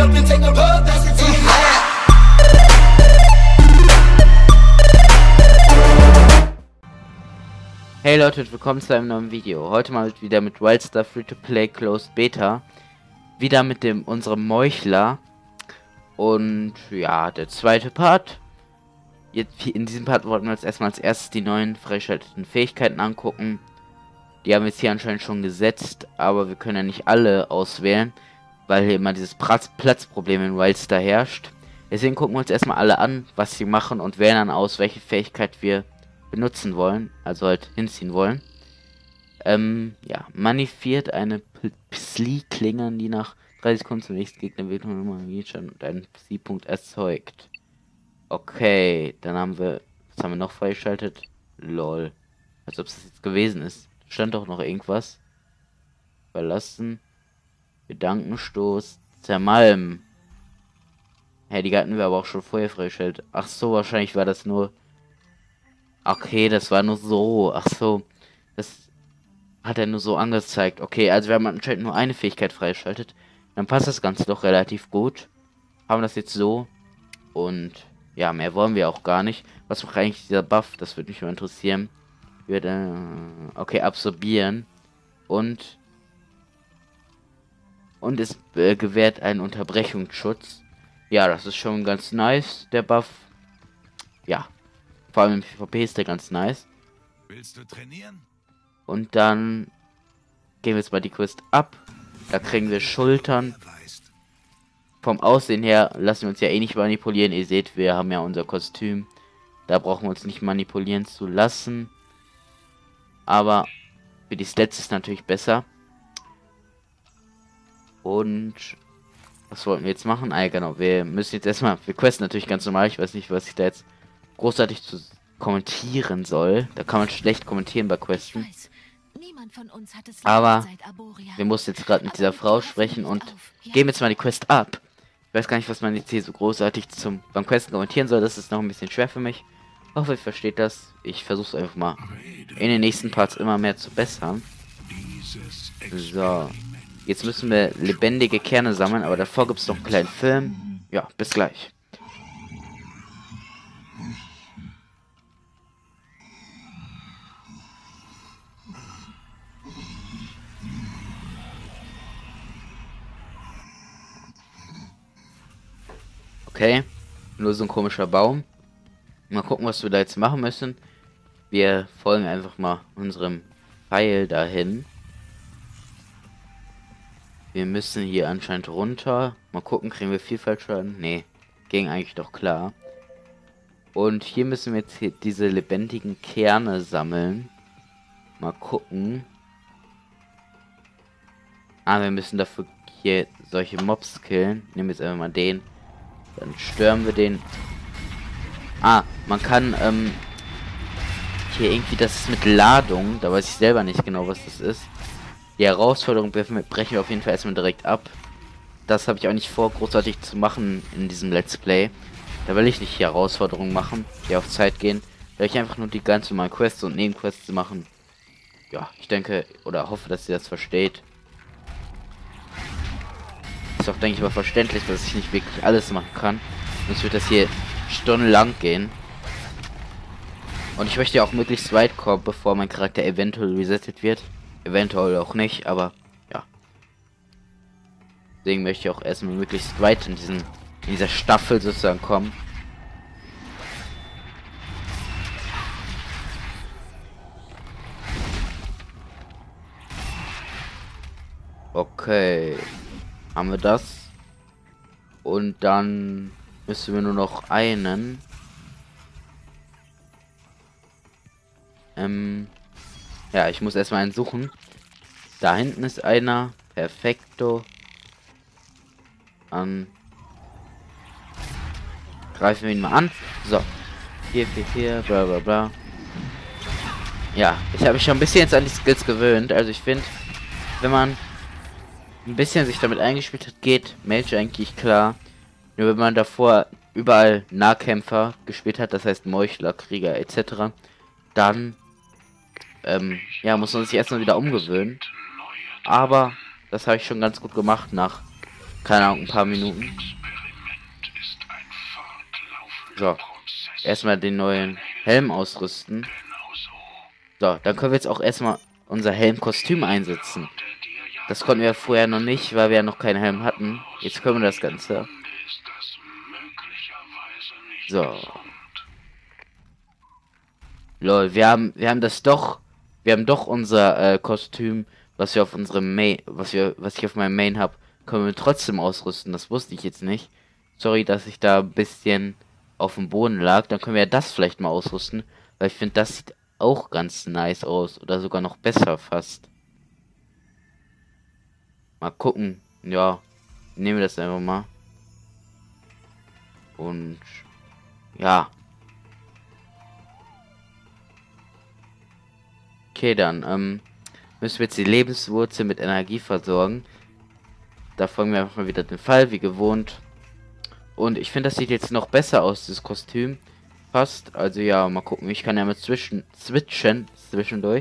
up and take a rub, that's the team. Hey Leute und willkommen zu einem neuen Video. Heute mal wieder mit Wildstar Free-to-Play Closed Beta. Wieder mit unserem Meuchler. Und ja, der zweite Part. Jetzt in diesem Part wollten wir uns erstmal als erstes die neuen freigeschalteten Fähigkeiten angucken. Die haben wir jetzt hier anscheinend schon gesetzt, aber wir können ja nicht alle auswählen, weil hier immer dieses Platzproblem in Wildstar herrscht. Deswegen gucken wir uns erstmal alle an, was sie machen und wählen dann aus, welche Fähigkeit wir benutzen wollen, also halt hinziehen wollen. Ja, manifiziert eine Psi-Klinge, die nach 30 Sekunden zum nächsten Gegner wird und einen Psi-Punkt erzeugt. Okay, dann haben wir, was haben wir noch freigeschaltet? Lol. Als ob es das jetzt gewesen ist. Stand doch noch irgendwas. Verlassen. Gedankenstoß. Zermalmen. Ja, die hatten wir aber auch schon vorher freigeschaltet. Ach so, wahrscheinlich war das nur... Okay, das war nur so. Ach so. Das hat er nur so angezeigt. Okay, also wir haben anscheinend nur eine Fähigkeit freigeschaltet. Dann passt das Ganze doch relativ gut. Haben das jetzt so. Und ja, mehr wollen wir auch gar nicht. Was macht eigentlich dieser Buff? Das würde mich mal interessieren. Okay, absorbieren. Und es gewährt einen Unterbrechungsschutz. Ja, das ist schon ganz nice, der Buff. Ja. Vor allem im PvP ist der ganz nice. Willst du trainieren? Und dann gehen wir jetzt mal die Quest ab. Da kriegen wir Schultern. Vom Aussehen her lassen wir uns ja eh nicht manipulieren. Ihr seht, wir haben ja unser Kostüm. Da brauchen wir uns nicht manipulieren zu lassen. Aber für die Stats ist natürlich besser. Und was wollten wir jetzt machen? Ah ja, genau. Wir müssen jetzt erstmal... Wir questen natürlich ganz normal. Ich weiß nicht, was ich da jetzt großartig zu kommentieren soll. Da kann man schlecht kommentieren bei Questen. Aber wir mussten jetzt gerade mit dieser Frau sprechen und geben jetzt mal die Quest ab. Ich weiß gar nicht, was man jetzt hier so großartig beim Questen kommentieren soll. Das ist noch ein bisschen schwer für mich. Ich hoffe, ihr versteht das. Ich versuche es einfach mal in den nächsten Parts immer mehr zu bessern. So. Jetzt müssen wir lebendige Kerne sammeln, aber davor gibt es noch einen kleinen Film. Ja, bis gleich. Okay, nur so ein komischer Baum. Mal gucken, was wir da jetzt machen müssen. Wir folgen einfach mal unserem Pfeil dahin. Wir müssen hier anscheinend runter. Mal gucken, kriegen wir Vielfaltschaden? Nee, ging eigentlich doch klar. Und hier müssen wir jetzt hier diese lebendigen Kerne sammeln. Mal gucken. Ah, wir müssen dafür hier solche Mobs killen. Nehmen jetzt einfach mal den. Dann stören wir den. Ah, man kann, hier irgendwie, das ist mit Ladung. Da weiß ich selber nicht genau, was das ist. Die Herausforderung brechen wir auf jeden Fall erstmal direkt ab. Das habe ich auch nicht vor, großartig zu machen in diesem Let's Play. Da will ich nicht die Herausforderungen machen, die auf Zeit gehen. Da will ich einfach nur die ganz normalen Quests und Nebenquests machen. Ja, ich denke, oder hoffe, dass ihr das versteht. Ist auch, denke ich, aber verständlich, dass ich nicht wirklich alles machen kann. Sonst wird das hier stundenlang gehen. Und ich möchte ja auch möglichst weit kommen, bevor mein Charakter eventuell resettet wird. Eventuell auch nicht, aber ja. Deswegen möchte ich auch erstmal möglichst weit in dieser Staffel sozusagen kommen. Okay. Haben wir das. Und dann müssen wir nur noch einen. Ja, ich muss erstmal einen suchen. Da hinten ist einer. Perfekto. Greifen wir ihn mal an. So. Hier, bla bla bla. Ja, ich habe mich schon ein bisschen jetzt an die Skills gewöhnt. Also ich finde, wenn man ein bisschen sich damit eingespielt hat, geht Mage eigentlich klar. Nur wenn man davor überall Nahkämpfer gespielt hat, das heißt Meuchler, Krieger etc., dann ja, muss man sich erstmal wieder umgewöhnen. Aber das habe ich schon ganz gut gemacht nach Keine Ahnung, ein paar Minuten. So, erstmal den neuen Helm ausrüsten. So, dann können wir jetzt auch erstmal unser Helmkostüm einsetzen. Das konnten wir vorher noch nicht, weil wir ja noch keinen Helm hatten. Jetzt können wir das Ganze. So. Lol, wir haben doch unser Kostüm, was wir auf unserem Main, was ich auf meinem Main habe, können wir trotzdem ausrüsten. Das wusste ich jetzt nicht. Sorry, dass ich da ein bisschen auf dem Boden lag. Dann können wir ja das vielleicht mal ausrüsten, weil ich finde, das sieht auch ganz nice aus oder sogar noch besser fast. Mal gucken. Ja, nehmen wir das einfach mal. Und ja. Okay, dann müssen wir jetzt die Lebenswurzel mit Energie versorgen. Da folgen wir einfach mal wieder den Fall, wie gewohnt. Und ich finde, das sieht jetzt noch besser aus, das Kostüm. Fast. Also ja, mal gucken. Ich kann ja mal switchen zwischendurch.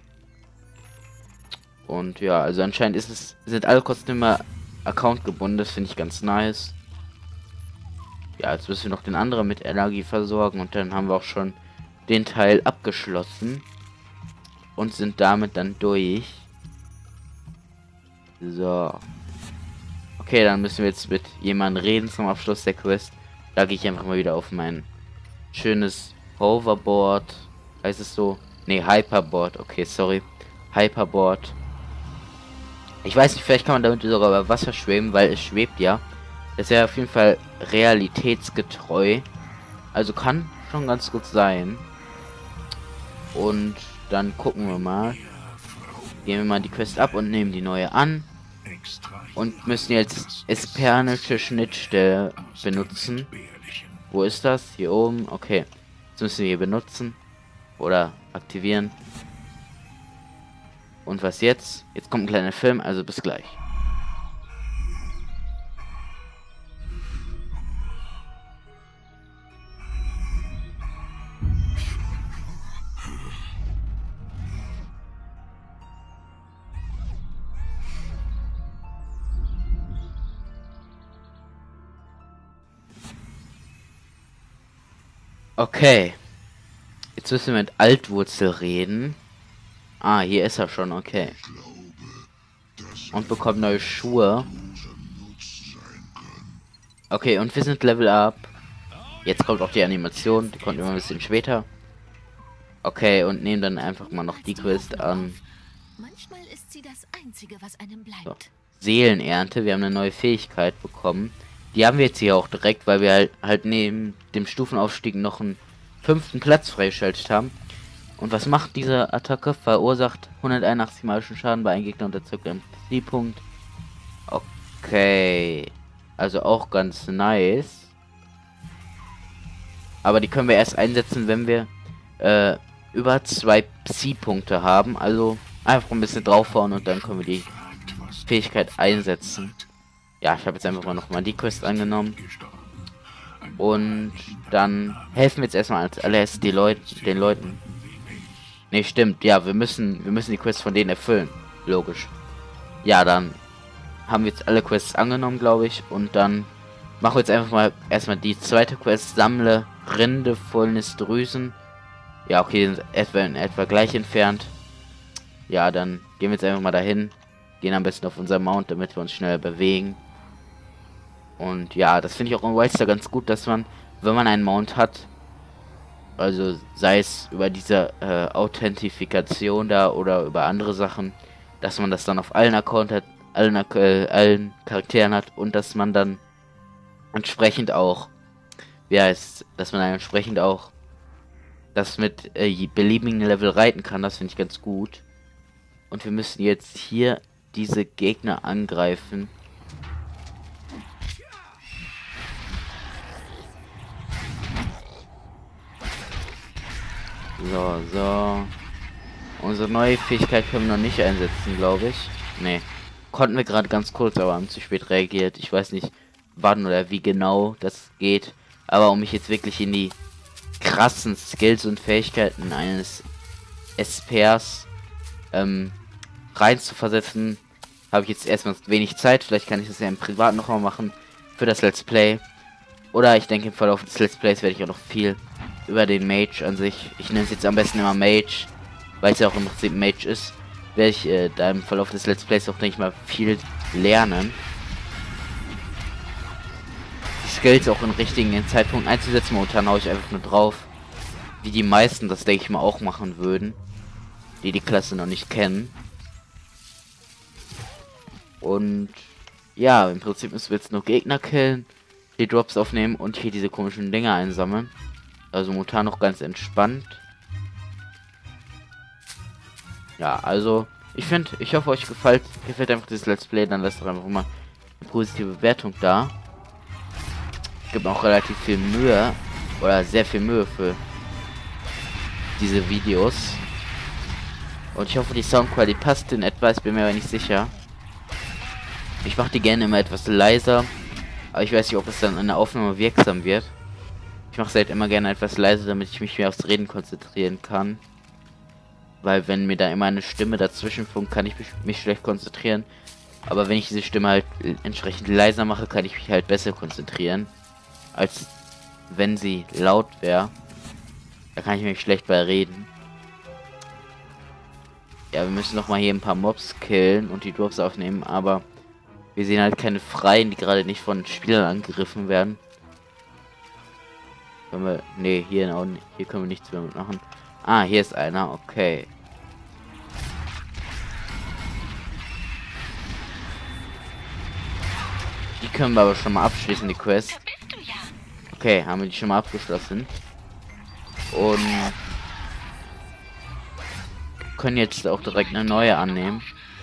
Und ja, also anscheinend sind alle Kostüme Account gebunden. Das finde ich ganz nice. Ja, jetzt müssen wir noch den anderen mit Energie versorgen. Und dann haben wir auch schon den Teil abgeschlossen. Und sind damit dann durch. So. Okay, dann müssen wir jetzt mit jemandem reden zum Abschluss der Quest. Da gehe ich einfach mal wieder auf mein schönes Hoverboard. Heißt es so? Ne, Hyperboard. Okay, sorry. Hyperboard. Ich weiß nicht, vielleicht kann man damit sogar über Wasser schweben, weil es schwebt ja. Das ist ja auf jeden Fall realitätsgetreu. Also kann schon ganz gut sein. Und dann gucken wir mal. Gehen wir mal die Quest ab und nehmen die neue an. Und müssen jetzt espernische Schnittstelle benutzen. Wo ist das? Hier oben. Okay. Jetzt müssen wir hier benutzen. Oder aktivieren. Und was jetzt? Jetzt kommt ein kleiner Film, also bis gleich. Okay. Jetzt müssen wir mit Altwurzel reden. Ah, hier ist er schon, okay. Und bekommt neue Schuhe. Okay, und wir sind Level Up. Jetzt kommt auch die Animation, die kommt immer ein bisschen später. Okay, und nehmen dann einfach mal noch die Quest an. Manchmal ist sie das Einzige, was einem bleibt. So. Seelenernte, wir haben eine neue Fähigkeit bekommen. Die haben wir jetzt hier auch direkt, weil wir halt neben dem Stufenaufstieg noch einen 5. Platz freigeschaltet haben. Und was macht diese Attacke? Verursacht 181 magischen Schaden bei einem Gegner und erzeugt einen PC-Punkt. Okay. Also auch ganz nice. Aber die können wir erst einsetzen, wenn wir über 2 Psi-Punkte haben. Also einfach ein bisschen draufhauen und dann können wir die Fähigkeit einsetzen. Ja, ich habe jetzt einfach mal die Quest angenommen. Und dann helfen wir jetzt erstmal als allererstes den Leuten. Ne, stimmt. Ja, wir müssen die Quests von denen erfüllen. Logisch. Ja, dann haben wir jetzt alle Quests angenommen, glaube ich. Und dann machen wir jetzt einfach mal erstmal die zweite Quest. Sammle Rinde volles Drüsen. Ja, okay, die sind in etwa gleich entfernt. Ja, dann gehen wir jetzt einfach mal dahin. Gehen am besten auf unser Mount, damit wir uns schneller bewegen. Und ja, das finde ich auch in Wildstar ganz gut, dass man, wenn man einen Mount hat, also sei es über diese Authentifikation da oder über andere Sachen, dass man das dann auf allen Accounts hat, allen Charakteren hat und dass man dann entsprechend auch, dass man dann entsprechend auch das mit beliebigen Level reiten kann. Das finde ich ganz gut. Und wir müssen jetzt hier diese Gegner angreifen. So. Unsere neue Fähigkeit können wir noch nicht einsetzen, glaube ich. Nee. Konnten wir gerade ganz kurz, aber haben zu spät reagiert. Ich weiß nicht, wann oder wie genau das geht. Aber um mich jetzt wirklich in die krassen Skills und Fähigkeiten eines Espers rein zu versetzen, habe ich jetzt erstmal wenig Zeit. Vielleicht kann ich das ja im Privat noch mal machen für das Let's Play. Oder ich denke, im Verlauf des Let's Plays werde ich auch noch viel über den Mage an sich. Ich nenne es jetzt am besten immer Mage, weil es ja auch im Prinzip Mage ist. Werde ich da im Verlauf des Let's Plays auch, denke ich mal, viel lernen. Die Skills auch im richtigen Zeitpunkt einzusetzen. Momentan haue ich einfach nur drauf. Wie die meisten das, denke ich mal, auch machen würden. Die die Klasse noch nicht kennen. Und ja, im Prinzip müssen wir jetzt nur Gegner killen, die Drops aufnehmen und hier diese komischen Dinger einsammeln. Also momentan noch ganz entspannt. Ja, also ich hoffe, euch gefällt einfach dieses Let's Play, dann lasst doch einfach mal eine positive Bewertung da. Ich gebe auch relativ viel Mühe oder sehr viel Mühe für diese Videos. Und ich hoffe, die Soundqualität passt in etwa, ich bin mir aber nicht sicher. Ich mache die gerne immer etwas leiser, aber ich weiß nicht, ob es dann in der Aufnahme wirksam wird. Ich mache es halt immer gerne etwas leiser, damit ich mich mehr aufs Reden konzentrieren kann. Weil wenn mir da immer eine Stimme dazwischen funkt, kann ich mich schlecht konzentrieren. Aber wenn ich diese Stimme halt entsprechend leiser mache, kann ich mich halt besser konzentrieren. Als wenn sie laut wäre. Da kann ich mich schlecht bei reden. Ja, wir müssen noch mal hier ein paar Mobs killen und die Drops aufnehmen, aber wir sehen halt keine Freien, die gerade nicht von Spielern angegriffen werden. Können wir... Nee, hier können wir nichts mehr mitmachen. Ah, hier ist einer, okay. Die können wir aber schon mal abschließen, die Quest. Okay, haben wir die schon mal abgeschlossen. Und können jetzt auch direkt eine neue annehmen.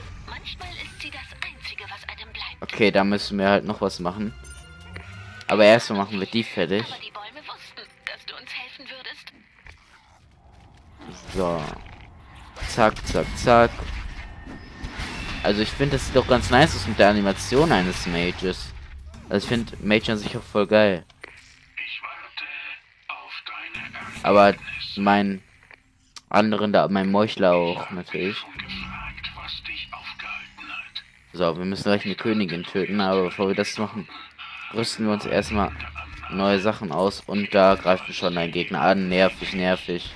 Okay, da müssen wir halt noch was machen. Aber erstmal machen wir die fertig. So. Zack, zack, zack. Also ich finde, das sieht doch ganz nice aus mit der Animation eines Mages. Also ich finde Mage an sich auch voll geil. Aber mein Meuchler auch natürlich. So, wir müssen gleich eine Königin töten, aber bevor wir das machen, rüsten wir uns erstmal neue Sachen aus und da greift schon ein Gegner an. Nervig, nervig.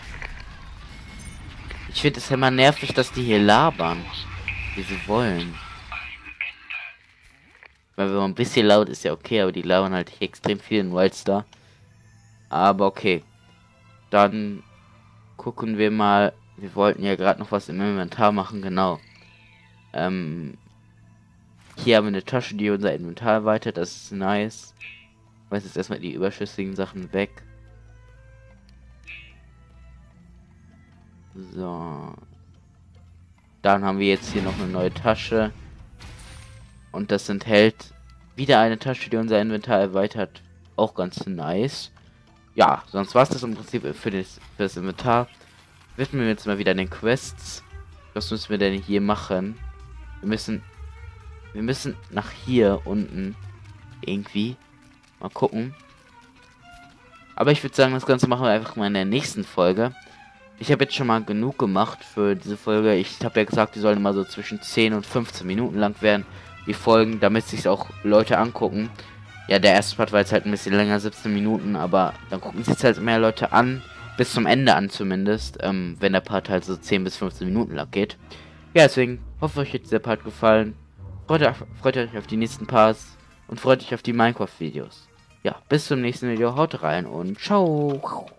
Ich finde es immer nervig, dass die hier labern, wie sie wollen. Weil wenn man ein bisschen laut ist, ja okay, aber die labern halt hier extrem viel in Wildstar. Aber okay. Dann gucken wir mal. Wir wollten ja gerade noch was im Inventar machen, genau. Hier haben wir eine Tasche, die unser Inventar erweitert, das ist nice. Ich weiß jetzt erstmal die überschüssigen Sachen weg. So. Dann haben wir jetzt hier noch eine neue Tasche. Und das enthält wieder eine Tasche, die unser Inventar erweitert. Auch ganz nice. Ja, sonst war es das im Prinzip für das Inventar. Widmen wir jetzt mal wieder den Quests. Was müssen wir denn hier machen? Wir müssen nach hier unten irgendwie mal gucken. Aber ich würde sagen, das Ganze machen wir einfach mal in der nächsten Folge. Ich habe jetzt schon mal genug gemacht für diese Folge. Ich habe ja gesagt, die sollen immer so zwischen 10 und 15 Minuten lang werden, die Folgen, damit sich auch Leute angucken. Ja, der erste Part war jetzt halt ein bisschen länger, 17 Minuten, aber dann gucken sich jetzt halt mehr Leute an, bis zum Ende an zumindest, wenn der Part halt so 10 bis 15 Minuten lang geht. Ja, deswegen hoffe euch jetzt der Part gefallen. Freut euch auf die nächsten Parts und freut euch auf die Minecraft-Videos. Ja, bis zum nächsten Video, haut rein und ciao!